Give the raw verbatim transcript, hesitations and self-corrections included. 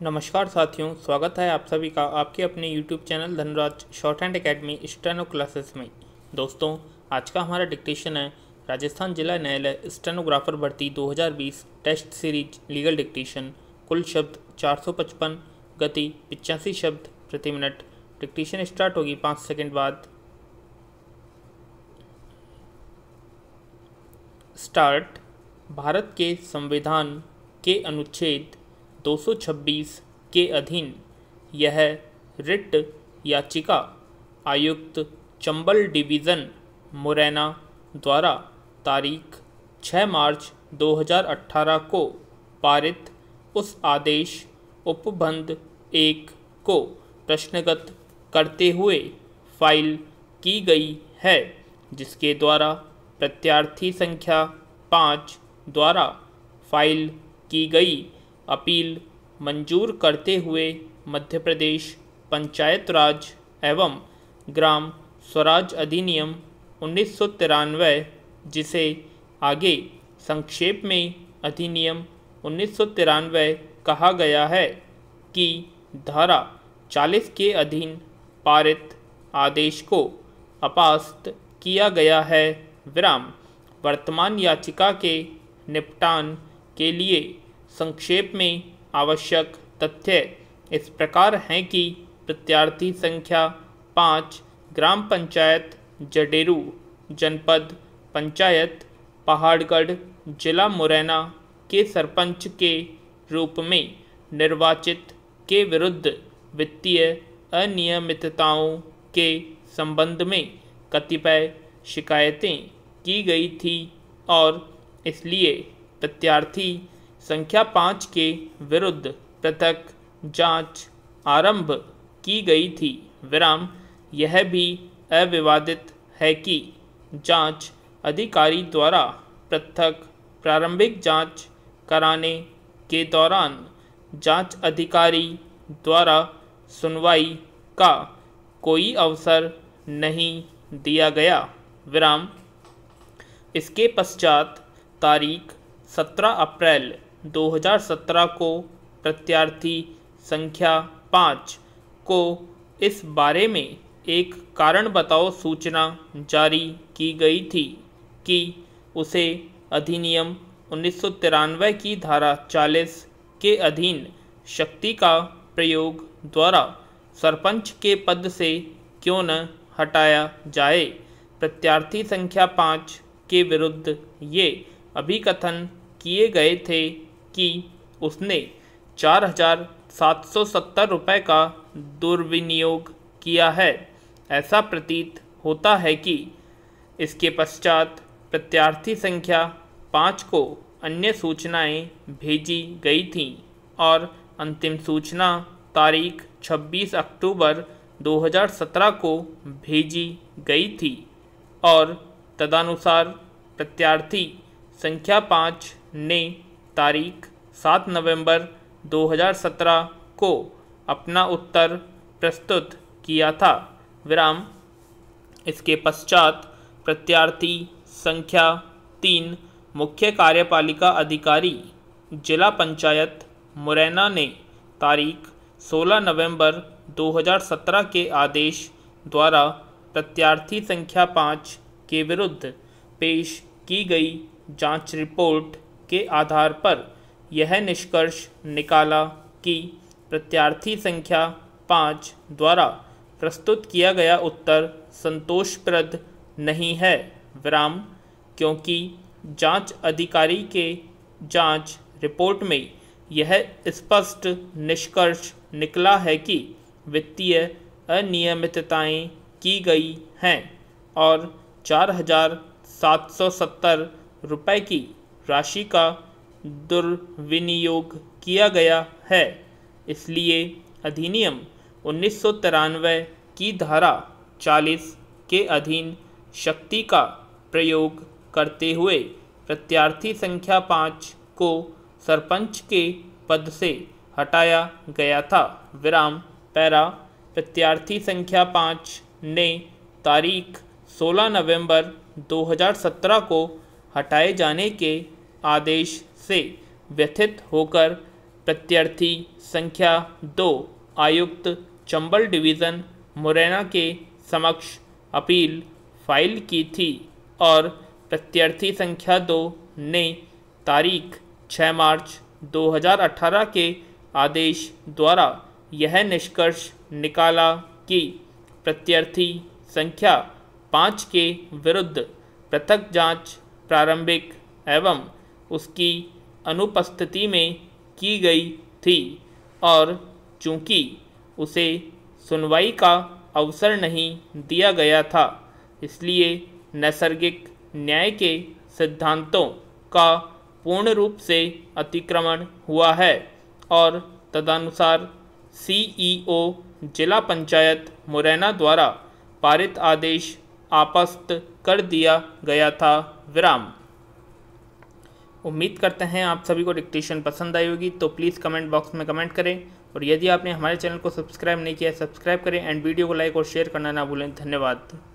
नमस्कार साथियों, स्वागत है आप सभी का आपके अपने YouTube channel Dhanraj shorthand academy steno classes में। दोस्तों, आज का हमारा डिक्टेशन है राजस्थान जिला न्यायालय स्टेनोग्राफर भर्ती दो हज़ार बीस टेस्ट सीरीज लीगल डिक्टेशन। कुल शब्द चार सौ पचपन, गति पिचासी शब्द प्रति मिनट। डिक्टेशन स्टार्ट होगी पाँच सेकंड बाद। स्टार्ट। भारत के संविधान के अनुच्छेद दो सौ छब्बीस के अधीन यह रिट याचिका आयुक्त चंबल डिवीज़न मुरैना द्वारा तारीख छह मार्च दो हज़ार अठारह को पारित उस आदेश उपबंध एक को प्रश्नगत करते हुए फाइल की गई है, जिसके द्वारा प्रत्यार्थी संख्या पाँच द्वारा फाइल की गई अपील मंजूर करते हुए मध्य प्रदेश पंचायत राज एवं ग्राम स्वराज अधिनियम उन्नीस सौ तिरानवे, जिसे आगे संक्षेप में अधिनियम उन्नीस सौ तिरानवे कहा गया है, कि धारा चालीस के अधीन पारित आदेश को अपास्त किया गया है। विराम। वर्तमान याचिका के निपटान के लिए संक्षेप में आवश्यक तथ्य इस प्रकार हैं कि प्रत्यार्थी संख्या पाँच ग्राम पंचायत जडेरू, जनपद पंचायत पहाड़गढ़, जिला मुरैना के सरपंच के रूप में निर्वाचित के विरुद्ध वित्तीय अनियमितताओं के संबंध में कतिपय शिकायतें की गई थी और इसलिए प्रत्यार्थी संख्या पाँच के विरुद्ध पृथक जांच आरंभ की गई थी। विराम। यह भी अविवादित है कि जांच अधिकारी द्वारा पृथक प्रारंभिक जांच कराने के दौरान जांच अधिकारी द्वारा सुनवाई का कोई अवसर नहीं दिया गया। विराम। इसके पश्चात तारीख सत्रह अप्रैल दो हज़ार सत्रह को प्रत्यार्थी संख्या पाँच को इस बारे में एक कारण बताओ सूचना जारी की गई थी कि उसे अधिनियम उन्नीस सौ तिरानवे की धारा चालीस के अधीन शक्ति का प्रयोग द्वारा सरपंच के पद से क्यों न हटाया जाए। प्रत्यार्थी संख्या पाँच के विरुद्ध ये अभिकथन किए गए थे कि उसने चार हजार सात सौ सत्तर रुपये का दुर्विनियोग किया है। ऐसा प्रतीत होता है कि इसके पश्चात प्रत्यार्थी संख्या पाँच को अन्य सूचनाएं भेजी गई थीं और अंतिम सूचना तारीख छब्बीस अक्टूबर दो हज़ार सत्रह को भेजी गई थी और तदनुसार प्रत्यार्थी संख्या पाँच ने तारीख सात नवंबर दो हज़ार सत्रह को अपना उत्तर प्रस्तुत किया था। विराम। इसके पश्चात प्रत्यार्थी संख्या तीन मुख्य कार्यपालिका अधिकारी जिला पंचायत मुरैना ने तारीख सोलह नवंबर दो हज़ार सत्रह के आदेश द्वारा प्रत्यार्थी संख्या पाँच के विरुद्ध पेश की गई जांच रिपोर्ट के आधार पर यह निष्कर्ष निकाला कि प्रत्यार्थी संख्या पाँच द्वारा प्रस्तुत किया गया उत्तर संतोषप्रद नहीं है। विराम। क्योंकि जांच अधिकारी के जांच रिपोर्ट में यह स्पष्ट निष्कर्ष निकला है कि वित्तीय अनियमितताएं की गई हैं और चार हजार सात सौ सत्तर रुपये की राशि का दुर्विनियोग किया गया है, इसलिए अधिनियम उन्नीस सौ तिरानवे की धारा चालीस के अधीन शक्ति का प्रयोग करते हुए प्रत्यार्थी संख्या पाँच को सरपंच के पद से हटाया गया था। विराम। पैरा। प्रत्यार्थी संख्या पाँच ने तारीख सोलह नवंबर दो हज़ार सत्रह को हटाए जाने के आदेश से व्यथित होकर प्रत्यार्थी संख्या दो आयुक्त चंबल डिवीज़न मुरैना के समक्ष अपील फाइल की थी और प्रत्यार्थी संख्या दो ने तारीख छह मार्च दो हज़ार अठारह के आदेश द्वारा यह निष्कर्ष निकाला कि प्रत्यार्थी संख्या पाँच के विरुद्ध पृथक जांच प्रारंभिक एवं उसकी अनुपस्थिति में की गई थी और चूंकि उसे सुनवाई का अवसर नहीं दिया गया था, इसलिए नैसर्गिक न्याय के सिद्धांतों का पूर्ण रूप से अतिक्रमण हुआ है और तदनुसार सीईओ जिला पंचायत मुरैना द्वारा पारित आदेश आपस्त कर दिया गया था। विराम। उम्मीद करते हैं आप सभी को डिक्टेशन पसंद आई होगी, तो प्लीज़ कमेंट बॉक्स में कमेंट करें और यदि आपने हमारे चैनल को सब्सक्राइब नहीं किया है सब्सक्राइब करें एंड वीडियो को लाइक और शेयर करना ना भूलें। धन्यवाद।